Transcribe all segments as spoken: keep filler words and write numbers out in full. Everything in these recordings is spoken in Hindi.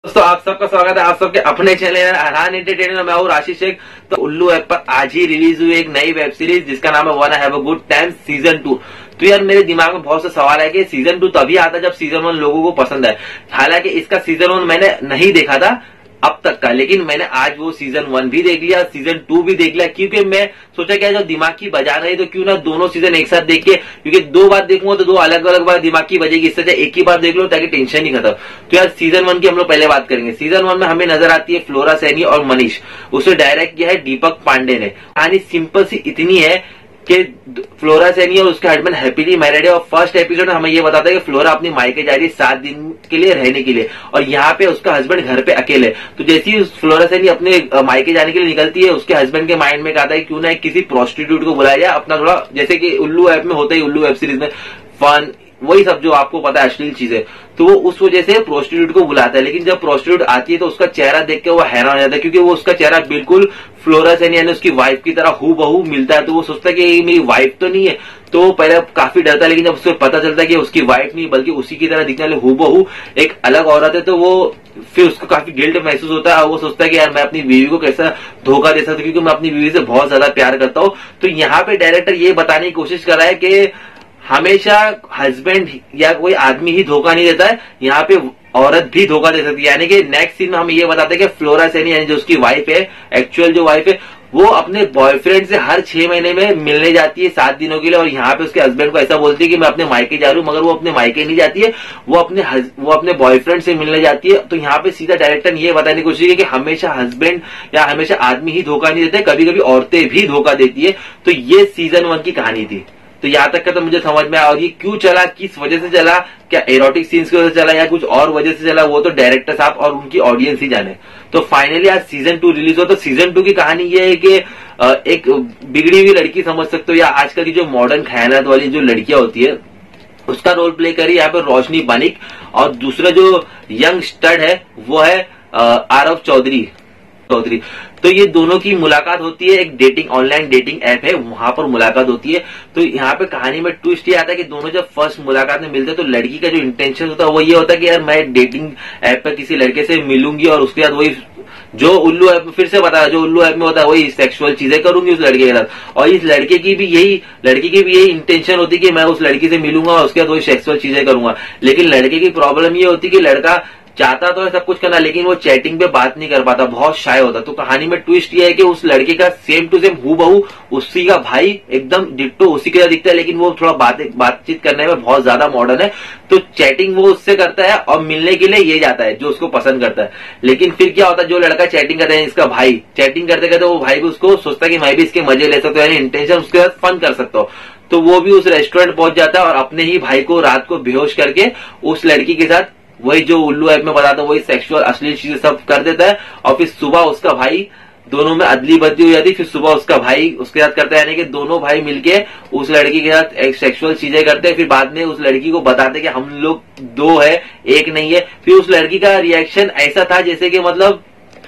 दोस्तों आप सबका स्वागत है आप सबके अपने चैनल अरहान एंटरटेनमेंट। मैं हूँ राशि शेख। तो उल्लू ऐप पर आज ही रिलीज हुई एक नई वेब सीरीज जिसका नाम है one have a good time season two. तो यार मेरे दिमाग में बहुत से सवाल है कि सीजन टू तभी आता जब सीजन वन लोगों को पसंद है। हालांकि इसका सीजन वन मैंने नहीं देखा था अब तक का, लेकिन मैंने आज वो सीजन वन भी देख लिया, सीजन टू भी देख लिया, क्योंकि मैं सोचा क्या जब दिमाग की बजा रही तो क्यों ना दोनों सीजन एक साथ देख के, क्योंकि दो बार देखूंगा तो दो अलग अलग बार दिमाग की बजेगी, इससे एक ही बार देख लो ताकि टेंशन नहीं खत्म। तो यार सीजन वन की हम लोग पहले बात करेंगे। सीजन वन में हमें नजर आती है फ्लोरा सैनी और मनीष, उसे डायरेक्ट किया है दीपक पांडे ने। कहानी सिंपल सी इतनी है कि फ्लोरा सैनी और उसके हस्बैंड हैप्पीली मैरिड है और फर्स्ट एपिसोड में हमें ये बताता है कि फ्लोरा अपनी मायके जा रही है सात दिन के लिए रहने के लिए और यहाँ पे उसका हस्बैंड घर पे अकेले। तो जैसे ही फ्लोरा सैनी अपने मायके जाने के लिए निकलती है उसके हस्बैंड के माइंड में आता है क्यों ना किसी प्रोस्टिट्यूट को बुलाया जाए, अपना थोड़ा जैसे कि उल्लू ऐप में होता है, उल्लू वेब सीरीज में फन वही सब जो आपको पता है अश्लील चीजें, तो वो उस वजह से प्रोस्टिट्यूट को बुलाता है। लेकिन जब प्रोस्टिट्यूट आती है तो उसका चेहरा देख के वो हैरान हो जाता है क्योंकि वो उसका चेहरा बिल्कुल फ्लोरा सैनी यानी उसकी वाइफ की तरह हूबहू मिलता है। तो वो सोचता है कि ये मेरी वाइफ तो नहीं है, तो वो पहले काफी डरता है, लेकिन जब उसको पता चलता है कि उसकी वाइफ नहीं बल्कि उसी की तरह दिखने वाली हूबहू एक अलग औरत है तो वो फिर उसको काफी गिल्ट महसूस होता है और वो सोचता है कि यार मैं अपनी बीवी को कैसा धोखा दे सकता हूँ क्योंकि मैं अपनी बीवी से बहुत ज्यादा प्यार करता हूँ। तो यहाँ पे डायरेक्टर ये बताने की कोशिश कर रहा है कि हमेशा हस्बैंड या कोई आदमी ही धोखा नहीं देता है, यहाँ पे औरत भी धोखा दे सकती है। यानी कि नेक्स्ट सीन में हम ये बताते हैं कि फ्लोरा सैनी यानी जो उसकी वाइफ है, एक्चुअल जो वाइफ है, वो अपने बॉयफ्रेंड से हर छह महीने में मिलने जाती है सात दिनों के लिए और यहाँ पे उसके हस्बैंड को ऐसा बोलती है कि मैं अपने मायके जा रही हूँ, मगर वो अपने मायके नहीं जाती है, वो अपने वो अपने बॉयफ्रेंड से मिलने जाती है। तो यहाँ पे सीधा डायरेक्टर ने ये बताने की कोशिश की कि हमेशा हस्बैंड या हमेशा आदमी ही धोखा नहीं देते, कभी कभी औरतें भी धोखा देती है। तो ये सीजन वन की कहानी थी। तो यहाँ तक का तो मुझे समझ में आया और ये क्यों चला, किस वजह से चला, क्या एरोटिक सीन्स की वजह से चला या कुछ और वजह से चला, वो तो डायरेक्टर साहब और उनकी ऑडियंस ही जाने। तो फाइनली आज सीजन टू रिलीज हो। तो सीजन टू की कहानी ये है कि एक बिगड़ी हुई लड़की समझ सकते हो या आजकल की जो मॉडर्न ख्यालात वाली जो लड़कियां होती है उसका रोल प्ले करी यहाँ पे रोशनी बानिक और दूसरा जो यंग स्टड है वो है आरव चौधरी चौधरी तो ये दोनों की मुलाकात होती है, एक डेटिंग ऑनलाइन डेटिंग ऐप है वहां पर मुलाकात होती है। तो यहाँ पे कहानी में ट्विस्ट ये आता है कि दोनों जब फर्स्ट मुलाकात में मिलते हैं तो लड़की का जो इंटेंशन होता है वो ये होता है कि यार मैं डेटिंग ऐप पर किसी लड़के से मिलूंगी और उसके बाद वही जो उल्लू ऐप में फिर से बताया जो उल्लू ऐप में होता है वही सेक्सुअल चीजें करूंगी उस लड़के के साथ। और इस लड़के की भी यही लड़की की भी यही इंटेंशन होती है कि मैं उस लड़की से मिलूंगा और उसके बाद वही सेक्सुअल चीजें करूंगा। लेकिन लड़के की प्रॉब्लम ये होती है कि लड़का चाहता तो है सब कुछ करना लेकिन वो चैटिंग पे बात नहीं कर पाता, बहुत शाय होता। तो कहानी में ट्विस्ट ये है कि उस लड़के का सेम टू सेम हूबहू उसी का भाई एकदम डिट्टो उसी के तरह दिखता है, लेकिन वो थोड़ा बात बातचीत करने में बहुत ज्यादा मॉडर्न है। तो चैटिंग वो उससे करता है और मिलने के लिए ये जाता है जो उसको पसंद करता है। लेकिन फिर क्या होता है जो लड़का चैटिंग करता है इसका भाई चैटिंग करते करते वो भाई भी उसको सोचता है कि मैं भी इसके मजे ले सकता हूँ, यानी इंटेंशन उसके साथ फन कर सकता हूँ। तो वो भी उस रेस्टोरेंट पहुंच जाता है और अपने ही भाई को रात को बेहोश करके उस लड़की के साथ वही जो उल्लू ऐप में बताता वही सेक्सुअल अश्लील चीजें सब कर देता है। और फिर सुबह उसका भाई दोनों में अदली बदली हो जाती है, फिर सुबह उसका भाई उसके साथ करता है, यानी कि दोनों भाई मिलके उस लड़की के साथ एक सेक्सुअल चीजें करते हैं। फिर बाद में उस लड़की को बताते कि हम लोग दो है एक नहीं है। फिर उस लड़की का रिएक्शन ऐसा था जैसे कि मतलब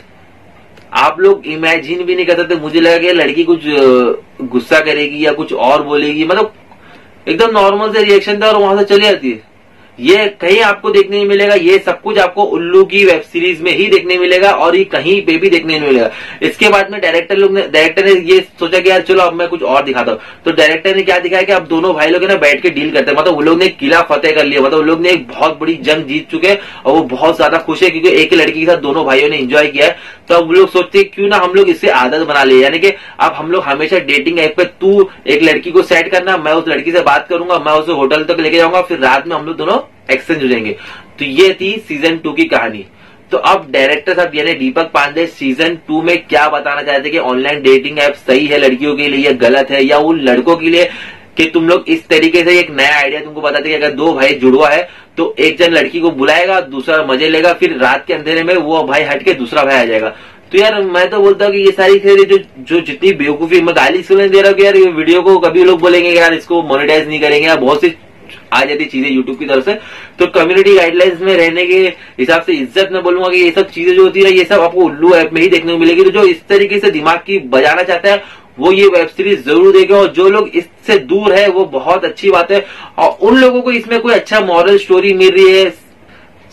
आप लोग इमेजिन भी नहीं कर सकते। मुझे लगा कि लड़की कुछ गुस्सा करेगी या कुछ और बोलेगी, मतलब एकदम नॉर्मल से रिएक्शन था और वहां से चली जाती है। ये कहीं आपको देखने नहीं मिलेगा, ये सब कुछ आपको उल्लू की वेब सीरीज में ही देखने मिलेगा और ये कहीं पे भी देखने नहीं मिलेगा। इसके बाद में डायरेक्टर लोग ने डायरेक्टर ने ये सोचा कि यार चलो अब मैं कुछ और दिखाता हूँ। तो डायरेक्टर ने क्या दिखाया कि अब दोनों भाई लोग ना बैठ के डील करते हैं, मतलब वो लोग ने किला फतेह कर लिया, मतलब वो लोग ने एक बहुत बड़ी जंग जीत चुके हैं और वो बहुत ज्यादा खुश है क्योंकि एक ही लड़की के साथ दोनों भाइयों ने एंजॉय किया है। तो अब लोग सोचते हैं क्यों ना हम लोग इससे आदत बना ले, यानी कि अब हम लोग हमेशा डेटिंग ऐप पे तू एक लड़की को सेट करना, मैं उस लड़की से बात करूंगा, मैं उसे होटल तक लेके जाऊंगा, फिर रात में हम लोग दोनों एक्सचेंज हो जाएंगे। तो ये थी सीजन टू की कहानी। तो अब डायरेक्टर साहब यानी दीपक पांडे सीजन टू में क्या बताना चाहते कि ऑनलाइन डेटिंग ऐप सही है लड़कियों के लिए या गलत है, या उन लड़कों के लिए कि तुम लोग इस तरीके से एक नया आइडिया तुमको बताते कि अगर दो भाई जुड़वा है तो एक जन लड़की को बुलाएगा दूसरा मजे लेगा, फिर रात के अंधेरे में वो भाई हट के दूसरा भाई आ जाएगा। तो यार मैं तो बोलता हूँ कि ये सारी चीजें जो जो जितनी बेवकूफी मैं गाली इसलिए दे रहा हूँ कि यार ये वीडियो को कभी लोग बोलेंगे यार इसको मोनेटाइज नहीं करेंगे, यार बहुत सी आ जाती चीजें यूट्यूब की तरफ से। तो कम्युनिटी गाइडलाइंस में रहने के हिसाब से इज्जत में बोलूंगा कि ये सब चीजें जो होती है ये सब आपको उल्लू ऐप में ही देखने को मिलेगी। तो जो इस तरीके से दिमाग की बजाना चाहता है वो ये वेब सीरीज जरूर देखें, और जो लोग इससे दूर है वो बहुत अच्छी बात है। और उन लोगों को इसमें कोई अच्छा मॉरल स्टोरी मिल रही है,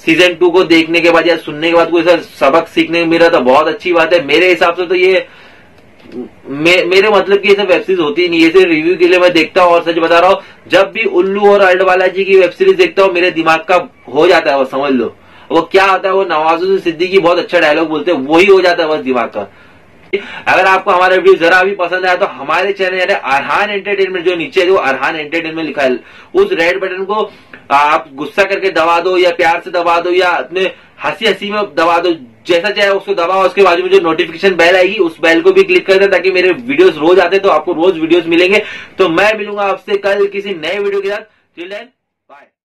सीजन टू को देखने के बाद या सुनने के बाद कोई ऐसा सबक सीखने को मिला तो बहुत अच्छी बात है। मेरे हिसाब से तो ये मे, मेरे मतलब की ये सब वेब सीरीज होती नहीं, ये सिर्फ रिव्यू के लिए मैं देखता हूँ। और सच बता रहा हूँ, जब भी उल्लू और अल्डवाला जी की वेब सीरीज देखता हूँ मेरे दिमाग का हो जाता है, वो समझ लो वो क्या होता है, वो नवाजुद्दीन सिद्दीकी बहुत अच्छा डायलॉग बोलते हैं, वही हो जाता है बस दिमाग का। अगर आपको हमारा वीडियो जरा भी पसंद आया तो हमारे चैनल यानी अरहान एंटरटेनमेंट, जो नीचे जो अरहान एंटरटेनमेंट लिखा है, उस रेड बटन को आप गुस्सा करके दबा दो या प्यार से दबा दो या अपने हंसी हंसी में दबा दो, जैसा चाहे उसको दबाओ। उसके बाजू में जो नोटिफिकेशन बेल आएगी उस बेल को भी क्लिक कर दे ताकि मेरे वीडियोस रोज आते तो आपको रोज वीडियोस मिलेंगे। तो मैं मिलूंगा आपसे कल किसी नए वीडियो के साथ। Till then bye.